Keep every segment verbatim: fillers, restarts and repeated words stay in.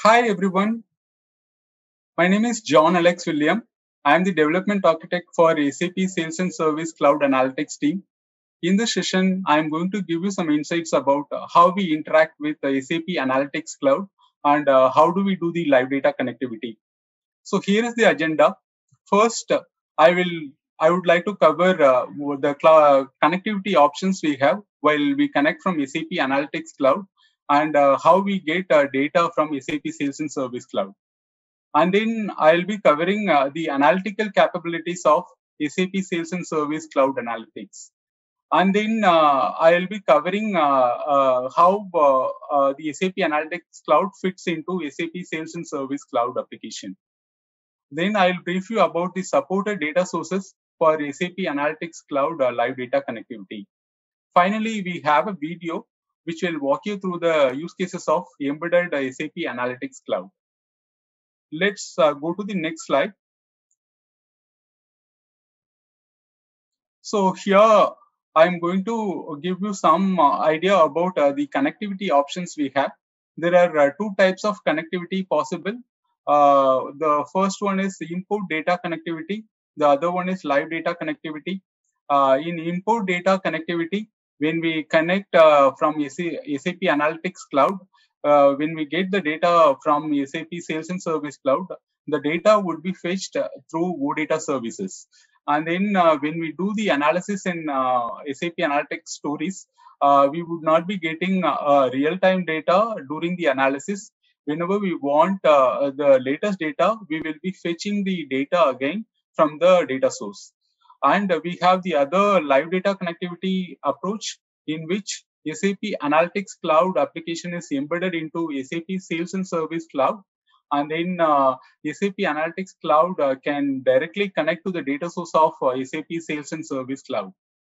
Hi everyone, my name is John Alex William. I am the development architect for S A P Sales and Service Cloud Analytics team. In this session, I am going to give you some insights about uh, how we interact with the S A P Analytics Cloud and uh, how do we do the live data connectivity. So here is the agenda. First, uh, I will I would like to cover uh, the cl- connectivity options we have while we connect from S A P Analytics Cloud and uh, how we get uh, data from S A P Sales and Service Cloud. And then I'll be covering uh, the analytical capabilities of S A P Sales and Service Cloud Analytics. And then uh, I'll be covering uh, uh, how uh, uh, the S A P Analytics Cloud fits into S A P Sales and Service Cloud application. Then I'll brief you about the supported data sources for S A P Analytics Cloud uh, live data connectivity. Finally, we have a video which will walk you through the use cases of embedded uh, S A P Analytics Cloud. Let's uh, go to the next slide. So here I'm going to give you some uh, idea about uh, the connectivity options we have. There are uh, two types of connectivity possible. Uh, the first one is import data connectivity. The other one is live data connectivity. Uh, in import data connectivity, when we connect uh, from S A P Analytics Cloud, uh, when we get the data from S A P Sales and Service Cloud, the data would be fetched through OData services. And then uh, when we do the analysis in uh, S A P Analytics stories, uh, we would not be getting uh, real-time data during the analysis. Whenever we want uh, the latest data, we will be fetching the data again from the data source. And we have the other live data connectivity approach in which S A P Analytics Cloud application is embedded into S A P Sales and Service Cloud. And then uh, S A P Analytics Cloud uh, can directly connect to the data source of uh, S A P Sales and Service Cloud.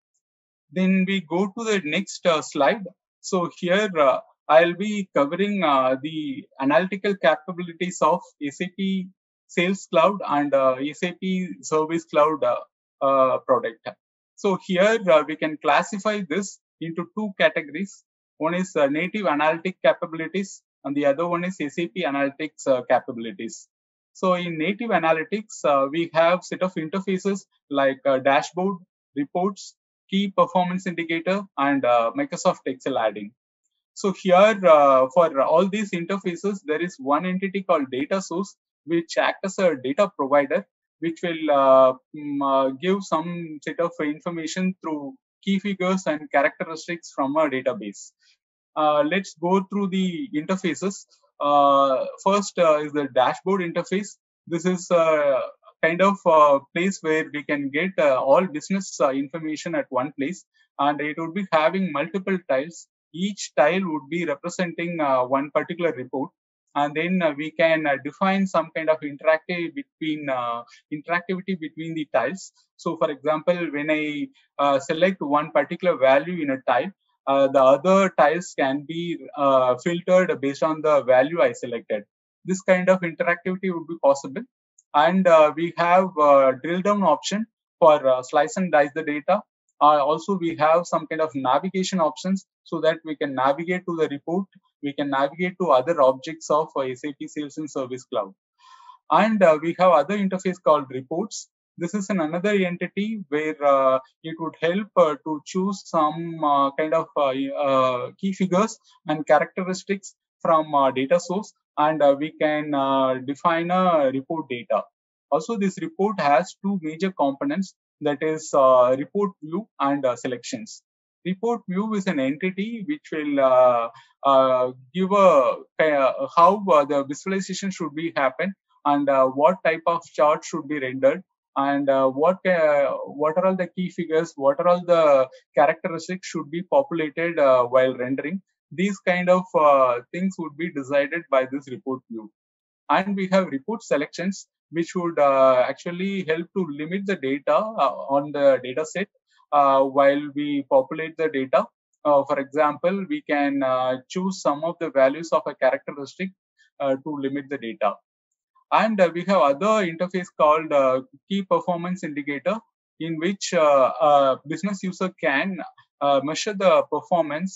Then we go to the next uh, slide. So here uh, I'll be covering uh, the analytical capabilities of S A P Sales Cloud and uh, S A P Service Cloud uh, uh, product. So here uh, we can classify this into two categories. One is uh, native analytic capabilities and the other one is S A P Analytics uh, capabilities. So in native analytics, uh, we have set of interfaces like uh, dashboard, reports, key performance indicator, and uh, Microsoft Excel add-in. So here, uh, for all these interfaces, there is one entity called data source, which acts as a data provider, which will uh, uh, give some set of information through key figures and characteristics from a database. Uh, let's go through the interfaces. Uh, first uh, is the dashboard interface. This is uh, kind of a place where we can get uh, all business uh, information at one place, and it would be having multiple tiles. Each tile would be representing uh, one particular report, and then uh, we can uh, define some kind of interactive between uh, interactivity between the tiles. So, for example, when I uh, select one particular value in a tile, uh, the other tiles can be uh, filtered based on the value I selected. This kind of interactivity would be possible. And uh, we have a drill down option for uh, slice and dice the data. Uh, also, we have some kind of navigation options so that we can navigate to the report. We can navigate to other objects of uh, S A P Sales and Service Cloud. And uh, we have other interface called reports. This is an another entity where uh, it would help uh, to choose some uh, kind of uh, uh, key figures and characteristics from uh, data source, and uh, we can uh, define a report data. Also, this report has two major components, that is uh, report view and uh, selections. Report view is an entity which will uh, uh, give a uh, how uh, the visualization should be happen, and uh, what type of chart should be rendered, and uh, what uh, what are all the key figures, what are all the characteristics should be populated uh, while rendering. These kind of uh, things would be decided by this report view. And we have report selections, which would uh, actually help to limit the data uh, on the data set uh, while we populate the data. Uh, for example, we can uh, choose some of the values of a characteristic uh, to limit the data. And uh, we have other interface called uh, key performance indicator, in which uh, a business user can uh, measure the performance uh,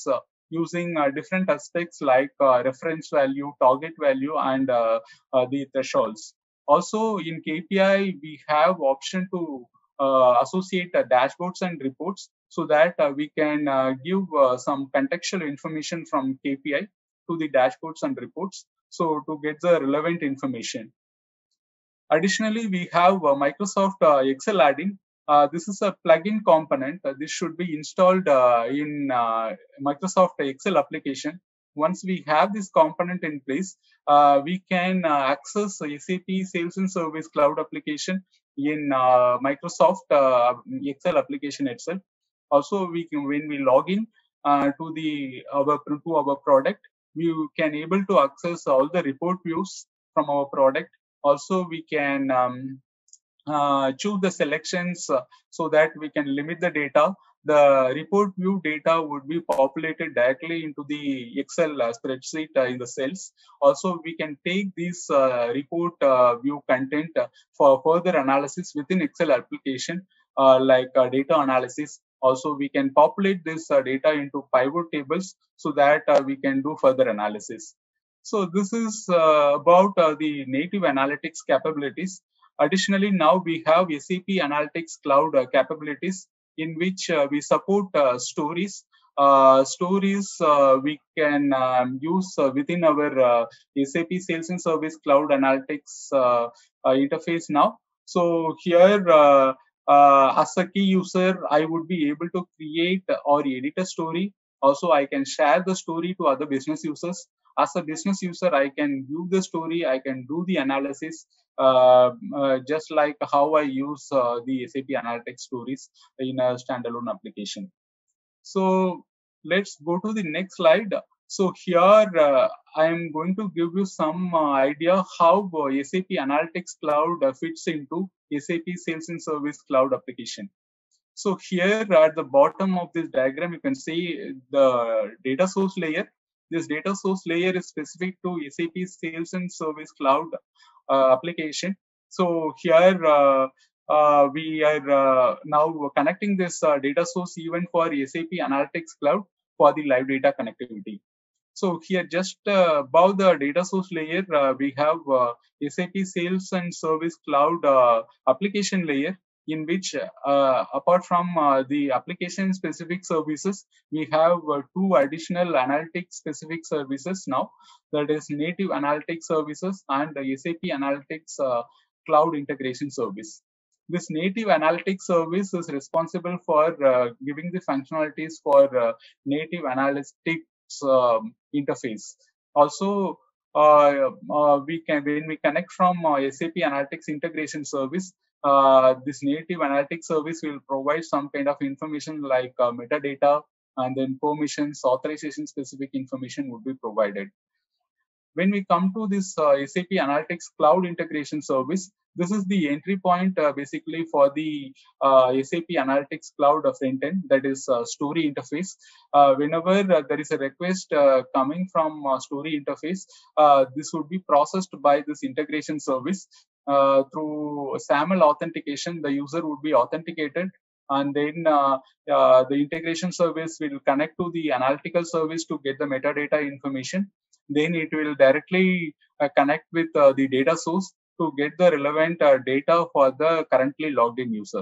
using uh, different aspects like uh, reference value, target value, and uh, uh, the thresholds. Also, in K P I, we have option to uh, associate uh, dashboards and reports so that uh, we can uh, give uh, some contextual information from K P I to the dashboards and reports, so to get the relevant information. Additionally, we have uh, Microsoft uh, Excel add-in. Uh, this is a plugin component. Uh, this should be installed uh, in uh, Microsoft Excel application. Once we have this component in place, uh, we can uh, access S A P Sales and Service Cloud application in uh, Microsoft uh, Excel application itself. Also, we can, when we log in uh, to the our to our product, we can able to access all the report views from our product. Also, we can um, uh, choose the selections uh, so that we can limit the data. The report view data would be populated directly into the Excel uh, spreadsheet uh, in the cells. Also, we can take this uh, report uh, view content uh, for further analysis within Excel application, uh, like uh, data analysis. Also, we can populate this uh, data into pivot tables so that uh, we can do further analysis. So this is uh, about uh, the native analytics capabilities. Additionally, now we have S A P Analytics Cloud uh, capabilities in which uh, we support uh, stories. Uh, stories uh, we can um, use uh, within our uh, S A P Sales and Service Cloud Analytics uh, uh, interface now. So here, uh, uh, as a key user, I would be able to create or edit a story. Also, I can share the story to other business users. As a business user, I can view the story, I can do the analysis, uh, uh, just like how I use uh, the S A P Analytics stories in a standalone application. So let's go to the next slide. So here uh, I am going to give you some uh, idea how uh, S A P Analytics Cloud uh, fits into S A P Sales and Service Cloud application. So here at the bottom of this diagram, you can see the data source layer. This data source layer is specific to S A P Sales and Service Cloud uh, application. So here uh, uh, we are uh, now connecting this uh, data source even for S A P Analytics Cloud for the live data connectivity. So here just uh, above the data source layer, uh, we have uh, S A P Sales and Service Cloud uh, application layer, in which uh, apart from uh, the application specific services, we have uh, two additional analytics specific services now, that is native analytics services and the S A P Analytics uh, Cloud Integration Service. This native analytics service is responsible for uh, giving the functionalities for uh, native analytics um, interface. Also, uh, uh, we can when we connect from uh, S A P Analytics Integration Service, uh, this native analytics service will provide some kind of information like uh, metadata, and then permissions, authorization specific information would be provided. When we come to this uh, S A P Analytics Cloud Integration Service, this is the entry point uh, basically for the uh, S A P Analytics Cloud front end, that is uh, story interface. Uh, whenever uh, there is a request uh, coming from uh, story interface, uh, this would be processed by this integration service. Uh, through SAML authentication, the user would be authenticated, and then uh, uh, the integration service will connect to the analytical service to get the metadata information. Then it will directly uh, connect with uh, the data source to get the relevant uh, data for the currently logged in user.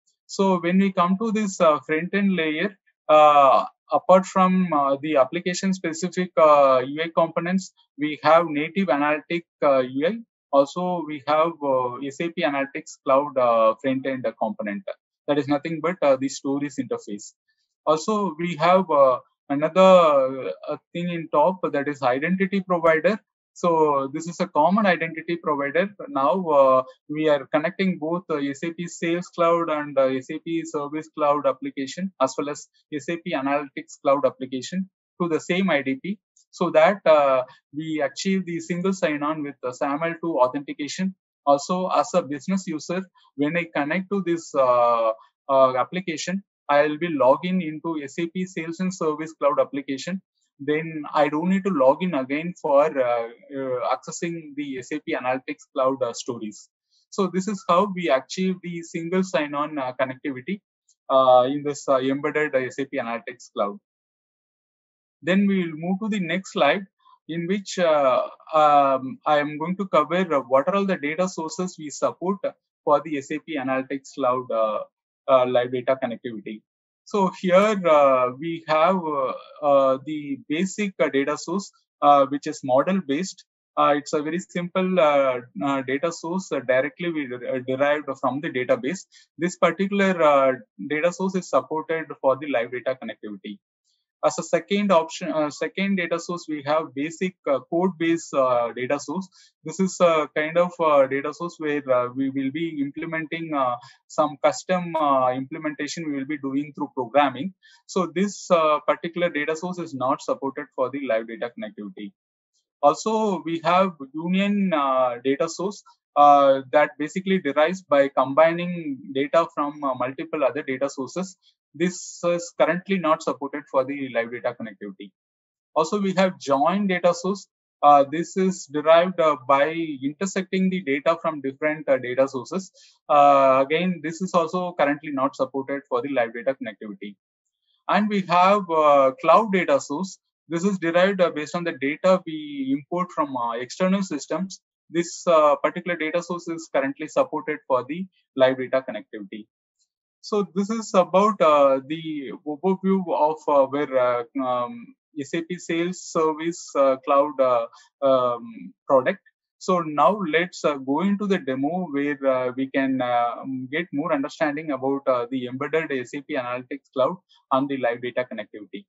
So when we come to this uh, front end layer, uh, apart from uh, the application specific uh, U I components, we have native analytic uh, U I. Also, we have uh, S A P Analytics Cloud uh, front end component. That is nothing but uh, the stories interface. Also, we have uh, another uh, thing in top, that is identity provider. So this is a common identity provider. Now uh, we are connecting both uh, S A P Sales Cloud and uh, S A P Service Cloud application, as well as S A P Analytics Cloud application, to the same I D P, so that uh, we achieve the single sign-on with the SAML two authentication. Also, as a business user, when I connect to this uh, uh, application, I will be logging into S A P Sales and Service Cloud application. Then I don't need to log in again for uh, uh, accessing the S A P Analytics Cloud uh, stories. So this is how we achieve the single sign-on uh, connectivity uh, in this uh, embedded uh, S A P Analytics Cloud. Then we will move to the next slide, in which uh, um, I am going to cover uh, what are all the data sources we support for the S A P Analytics Cloud uh, uh, live data connectivity. So here uh, we have uh, uh, the basic uh, data source, uh, which is model based. Uh, it's a very simple uh, uh, data source uh, directly we uh, derived from the database. This particular uh, data source is supported for the live data connectivity. As a second option, uh, second data source, we have basic uh, code-based uh, data source. This is a kind of uh, data source where uh, we will be implementing uh, some custom uh, implementation we will be doing through programming. So this uh, particular data source is not supported for the live data connectivity. Also, we have union uh, data source uh, that basically derives by combining data from uh, multiple other data sources. This is currently not supported for the live data connectivity. Also, we have joint data source. Uh, this is derived uh, by intersecting the data from different uh, data sources. Uh, again, this is also currently not supported for the live data connectivity. And we have uh, cloud data source. This is derived uh, based on the data we import from uh, external systems. This uh, particular data source is currently supported for the live data connectivity. So this is about uh, the overview of uh, where uh, um, S A P Sales Service uh, Cloud uh, um, product. So now let's uh, go into the demo where uh, we can uh, get more understanding about uh, the embedded S A P Analytics Cloud and the live data connectivity.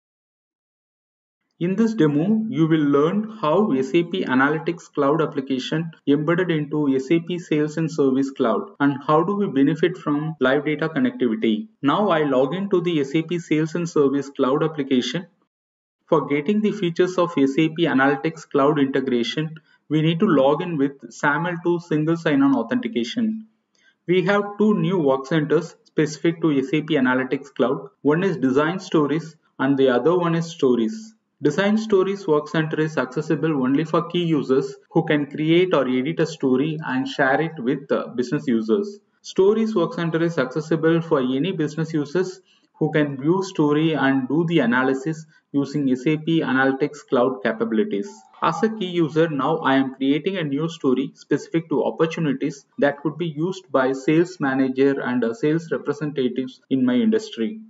In this demo, you will learn how S A P Analytics Cloud application embedded into S A P Sales and Service Cloud and how do we benefit from live data connectivity. Now I log into the S A P Sales and Service Cloud application. For getting the features of S A P Analytics Cloud integration, we need to log in with SAML two single sign-on authentication. We have two new work centers specific to S A P Analytics Cloud. One is Design Stories and the other one is Stories. Design Stories Work Center is accessible only for key users who can create or edit a story and share it with uh, business users. Stories Work Center is accessible for any business users who can view story and do the analysis using S A P Analytics Cloud capabilities. As a key user, now I am creating a new story specific to opportunities that could be used by sales manager and uh, sales representatives in my industry.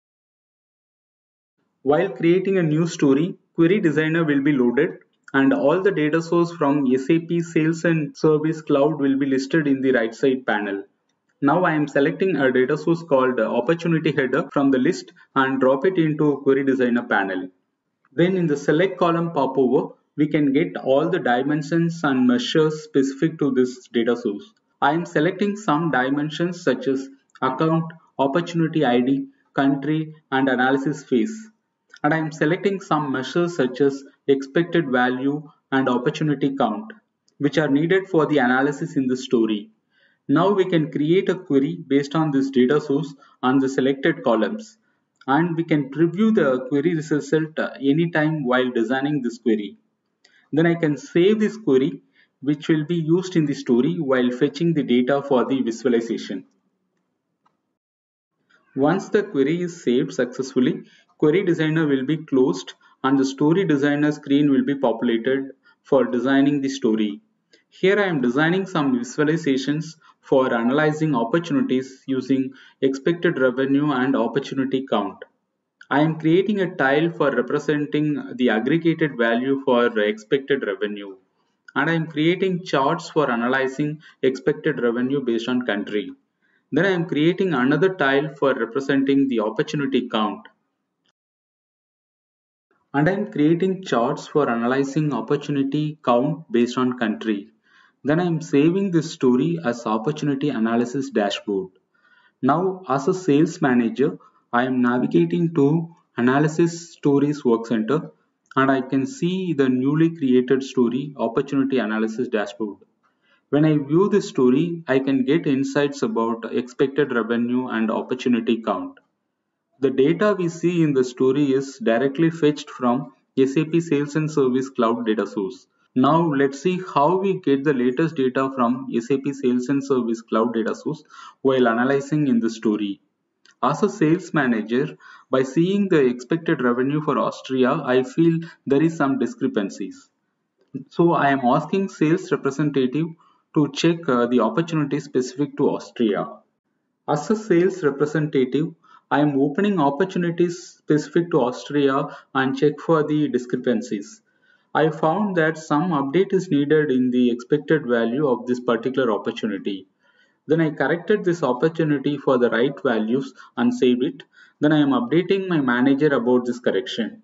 While creating a new story, Query Designer will be loaded and all the data source from S A P Sales and Service Cloud will be listed in the right side panel. Now I am selecting a data source called Opportunity Header from the list and drop it into Query Designer panel. Then in the select column popover, we can get all the dimensions and measures specific to this data source. I am selecting some dimensions such as account, opportunity I D, country and analysis phase. And I am selecting some measures such as expected value and opportunity count, which are needed for the analysis in the story. Now we can create a query based on this data source on the selected columns and we can preview the query result anytime while designing this query. Then I can save this query which will be used in the story while fetching the data for the visualization. Once the query is saved successfully, Query Designer will be closed and the Story Designer screen will be populated for designing the story. Here I am designing some visualizations for analyzing opportunities using expected revenue and opportunity count. I am creating a tile for representing the aggregated value for expected revenue. And I am creating charts for analyzing expected revenue based on country. Then I am creating another tile for representing the opportunity count. And I am creating charts for analyzing opportunity count based on country. Then I am saving this story as opportunity analysis dashboard. Now as a sales manager, I am navigating to Analysis Stories Work Center and I can see the newly created story Opportunity Analysis Dashboard. When I view this story, I can get insights about expected revenue and opportunity count. The data we see in the story is directly fetched from S A P Sales and Service Cloud data source. Now let's see how we get the latest data from S A P Sales and Service Cloud data source while analyzing in the story. As a sales manager, By seeing the expected revenue for Austria, I feel there is some discrepancies. So I am asking sales representative to check uh, the opportunity specific to Austria. As a sales representative, I am opening opportunities specific to Austria and check for the discrepancies. I found that some update is needed in the expected value of this particular opportunity. Then I corrected this opportunity for the right values and saved it. Then I am updating my manager about this correction.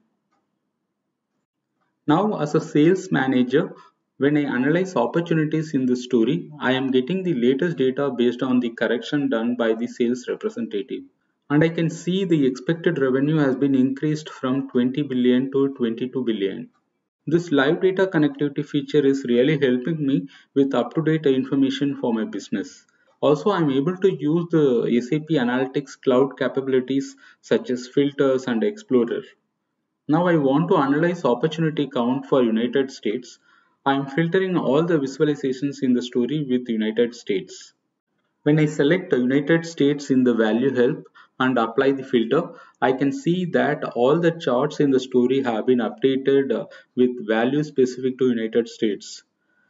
Now, as a sales manager, when I analyze opportunities in the story, I am getting the latest data based on the correction done by the sales representative. And I can see the expected revenue has been increased from twenty billion to twenty-two billion. This live data connectivity feature is really helping me with up-to-date information for my business. Also, I'm able to use the S A P Analytics Cloud capabilities such as filters and Explorer. Now I want to analyze opportunity count for United States. I am filtering all the visualizations in the story with United States. When I select United States in the value help and apply the filter, I can see that all the charts in the story have been updated uh, with values specific to United States.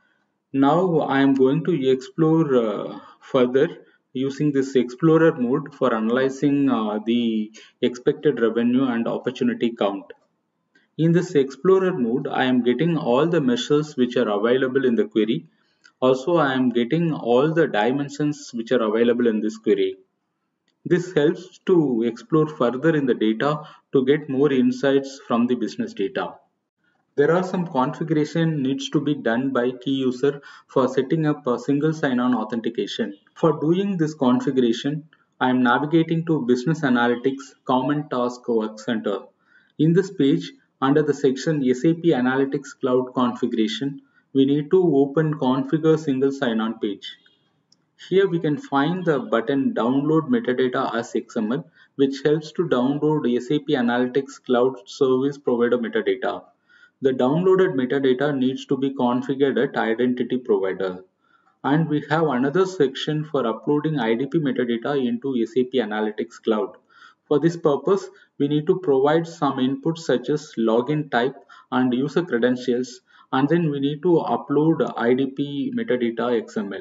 Now I am going to explore uh, further using this explorer mode for analyzing uh, the expected revenue and opportunity count. In this Explorer mode, I am getting all the measures which are available in the query. Also, I am getting all the dimensions which are available in this query. This helps to explore further in the data to get more insights from the business data. There are some configuration needs to be done by key user for setting up a single sign-on authentication. For doing this configuration, I am navigating to Business Analytics Common Task Work Center. In this page, under the section S A P Analytics Cloud Configuration, we need to open Configure Single Sign-On page. Here we can find the button Download Metadata as X M L, which helps to download S A P Analytics Cloud Service Provider metadata. The downloaded metadata needs to be configured at Identity Provider. And we have another section for uploading I D P metadata into S A P Analytics Cloud. For this purpose, we need to provide some inputs such as login type and user credentials, and then we need to upload I D P metadata X M L.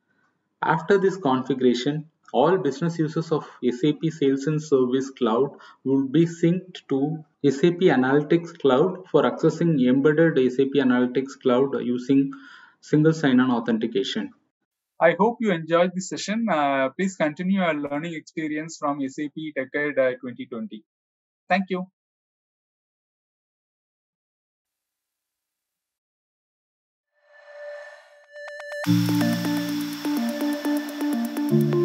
After this configuration, all business users of S A P Sales and Service Cloud will be synced to S A P Analytics Cloud for accessing embedded S A P Analytics Cloud using single sign-on authentication. I hope you enjoyed this session. Uh, please continue your learning experience from S A P TechEd uh, twenty twenty. Thank you.